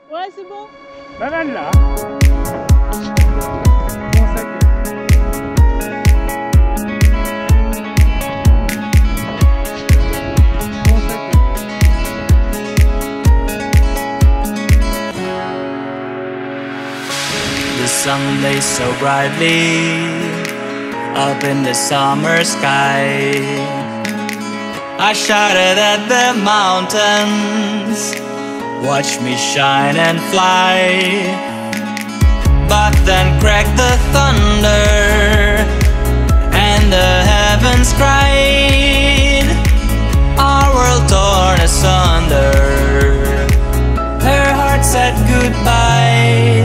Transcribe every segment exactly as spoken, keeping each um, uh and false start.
Ouais, c'est bon. Banane là. The sun lays so brightly up in the summer sky. I shouted at the mountains, watch me shine and fly. But then cracked the thunder and the heavens cried. Our world torn asunder, her heart said goodbye.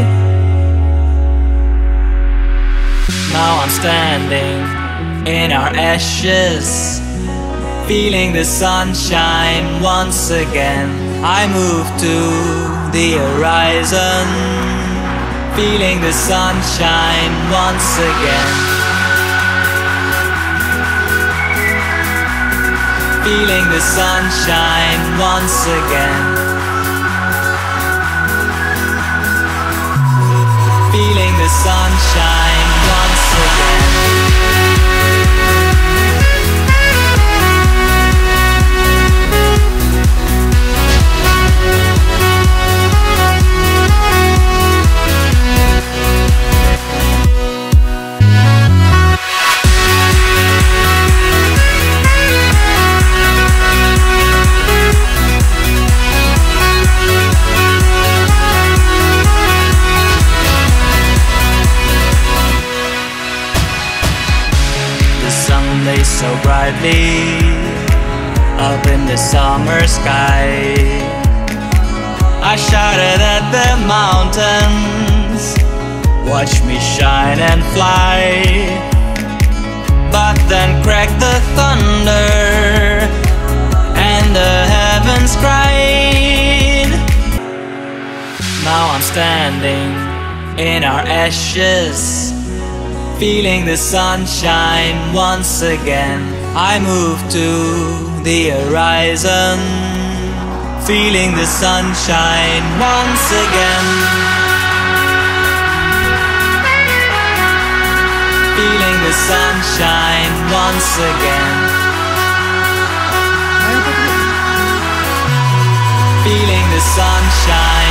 Now I'm standing in our ashes, feeling the sunshine once again. I move to the horizon, feeling the sunshine once again. Feeling the sunshine once again. Feeling the sunshine once again. Lays so brightly up in the summer sky. I shouted at the mountains, watch me shine and fly. But then cracked the thunder and the heavens cried. Now I'm standing in our ashes, feeling the sunshine once again. I move to the horizon, feeling the sunshine once again. Feeling the sunshine once again. Feeling the sunshine